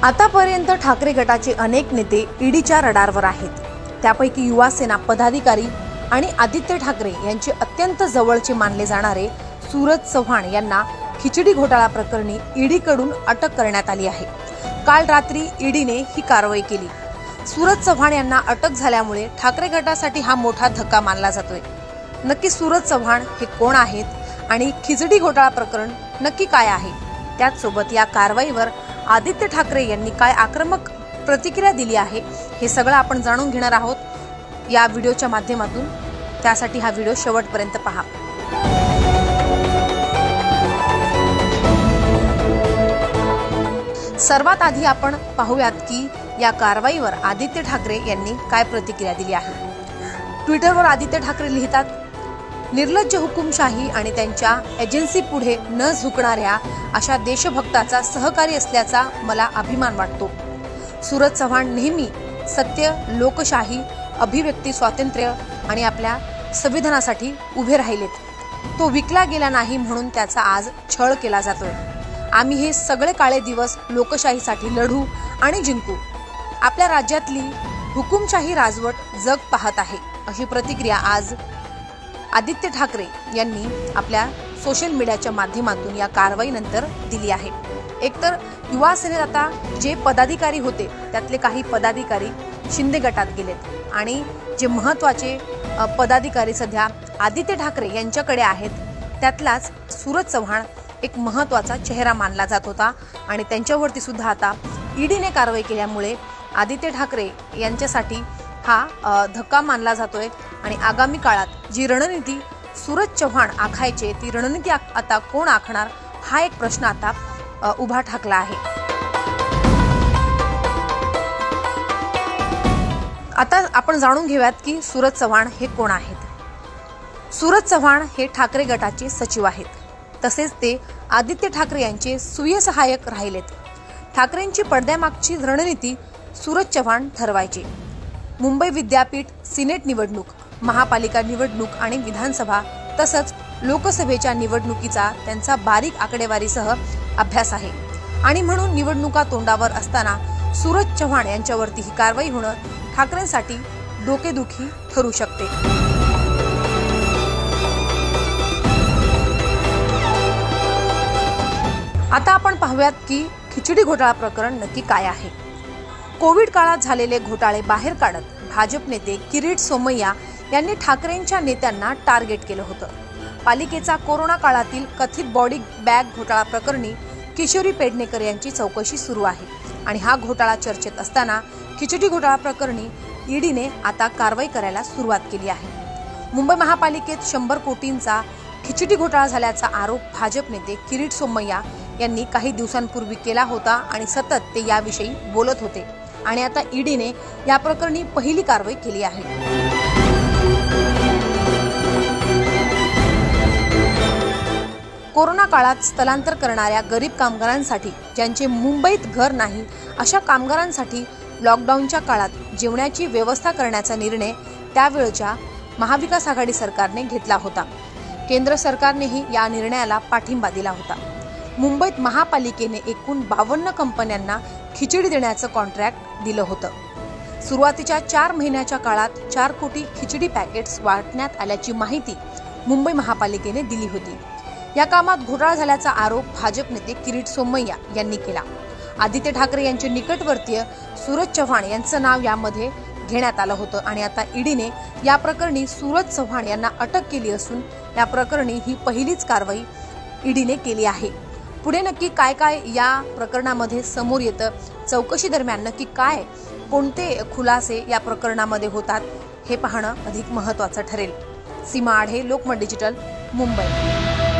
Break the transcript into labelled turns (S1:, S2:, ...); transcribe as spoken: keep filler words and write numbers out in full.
S1: आतापर्यंत ठाकरे गटाचे अनेक नेते ईडीच्या रडारवर आहेत। त्यापैकी युवा सेना पदाधिकारी आणि आदित्य ठाकरे यांचे अत्यंत जवळचे मानले जाणारे सूरज चव्हाण यांना खिचडी घोटाळा प्रकरणी ईडीकडून अटक करण्यात आली आहे। काल रात्री ईडीने ही कारवाई केली। सूरज चव्हाण यांना अटक झाल्यामुळे ठाकरे गटासाठी हा मोठा धक्का मानला जातोय। नक्की सूरज चव्हाण हे कोण आहेत आणि खिचडी घोटाळा प्रकरण नक्की काय आहे, त्याच सोबत या कारवाईवर आदित्य ठाकरे यांनी काय आक्रमक प्रतिक्रिया दिली आहे, हे सगळं आपण जाणून घेणार आहोत या व्हिडिओच्या माध्यमातून। त्यासाठी हा व्हिडिओ शेवटपर्यंत पहा। सर्वात आधी आपण पाहूयात की या कारवाईवर आदित्य ठाकरे यांनी काय प्रतिक्रिया दिली आहे। ट्विटरवर आदित्य ठाकरे लिहितात, निर्लज्ज हुकुमशाही आणि त्यांच्या एजन्सी पुढे न झुकणाऱ्या अशा देशभक्ताचा सहकारी असल्याचा मला अभिमान वाटतो। सूरज चव्हाण नेहमी सत्य, लोकशाही, अभिव्यक्ती स्वातंत्र्य आणि आपल्या संविधानासाठी उभे राहिलेत। तो विकला गेला नाही म्हणून त्याचा आज छळ केला जातोय। आम्ही हे सगळे काळे दिवस लोकशाहीसाठी लढू आणि जिंकू। आपल्या राज्यातली हुकुमशाही राजवट जग पाहत आहे, अशी प्रतिक्रिया आज आदित्य ठाकरे यांनी आपल्या सोशल मीडियाच्या माध्यमातून या कारवाईनंतर दिली आहे। एकतर युवा सेनेत आता जे पदाधिकारी होते त्यातले काही पदाधिकारी शिंदे गटात गेलेत आणि जे महत्त्वाचे पदाधिकारी सध्या आदित्य ठाकरे यांच्याकडे आहेत, त्यातलाच सूरज चव्हाण एक महत्त्वाचा चेहरा मानला जात होता आणि त्यांच्यावरती सुद्धा आता ईडीने कारवाई केल्यामुळे आदित्य ठाकरे यांच्यासाठी हा धक्का मानला जातोय आणि आगामी काळात जी रणनीती सूरज चव्हाण आखायचे ती रणनीती आता कोण आखणार, हा एक प्रश्न आता उभा ठाकला आहे। आता आपण जाणून घेऊयात की सूरज चव्हाण हे कोण आहेत। सूरज चव्हाण हे ठाकरे गटाचे सचिव आहेत, तसेच ते आदित्य ठाकरे यांचे सुय सहाय्यक राहिलेत। ठाकरेंची पडद्यामागची रणनीती सूरज चव्हाण ठरवायचे। मुंबई विद्यापीठ, सिनेट निवडणूक, महापालिका निवडणूक आणि विधानसभा तसंच लोकसभेच्या निवडणुकीचा त्यांचा बारीक आकडेवारीसह अभ्यास आहे आणि म्हणून निवडणुका तोंडावर असताना सूरज चव्हाण यांच्यावरती ही कारवाई होणं ठाकरेंसाठी डोकेदुखी ठरू शकते। आता आपण पाहूयात की खिचडी घोटाळा प्रकरण नक्की काय आहे। कोविड काळात झालेले घोटाळे बाहेर काढत भाजप नेते किरीट सोमय्या यांनी ठाकरेंच्या नेत्यांना टार्गेट केलं होतं। पालिकेचा कोरोना काळातील कथित बॉडी बॅग घोटाळा प्रकरणी किशोरी पेडणेकर यांची चौकशी सुरू आहे आणि हा घोटाळा चर्चेत असताना खिचडी घोटाळा प्रकरणी ईडीने आता कारवाई करायला सुरुवात केली आहे। मुंबई महापालिकेत शंभर कोटींचा खिचडी घोटाळा झाल्याचा आरोप भाजप नेते किरीट सोमय्या यांनी काही दिवसांपूर्वी केला होता आणि सतत ते याविषयी बोलत होते आणि आता ईडीने या प्रकरणी पहिली कारवाई केली आहे। कोरोना काळात स्थलांतर करणाऱ्या गरीब कामगारांसाठी, ज्यांचे मुंबईत घर नाही अशा कामगारांसाठी लॉकडाऊनच्या काळात जेवणाची व्यवस्था करण्याचा निर्णय त्यावेळच्या महाविकास आघाडी सरकारने घेतला होता। केंद्र सरकारनेही या निर्णयाला पाठिंबा दिला होता। मुंबईत महापालिकेने एकूण बावन्न कंपन्यांना खिचडी देण्याचं कॉन्ट्रॅक्ट दिलं होतं। सुरुवातीच्या चार महिन्याच्या काळात चार कोटी खिचडी पॅकेट्स वाटण्यात आल्याची माहिती मुंबई महापालिकेने दिली होती। या कामात घोटाळा झाल्याचा आरोप भाजप नेते किरीट सोमय्या यांनी केला। आदित्य ठाकरे यांचे निकटवर्तीय सूरज चव्हाण यांचं नाव यामध्ये घेण्यात आलं होतं आणि आता ईडीने या प्रकरणी सूरज चव्हाण यांना अटक केली असून या प्रकरणी ही पहिलीच कारवाई ईडीने केली आहे। पुढे नक्की काय काय या प्रकरणामध्ये समोर येतं, चौकशी दरम्यान नक्की काय कोणते खुलासे या प्रकरणामध्ये होतात, हे पाहणं अधिक महत्त्वाचं ठरेल। सीमा आढे, लोकमत डिजिटल, मुंबई।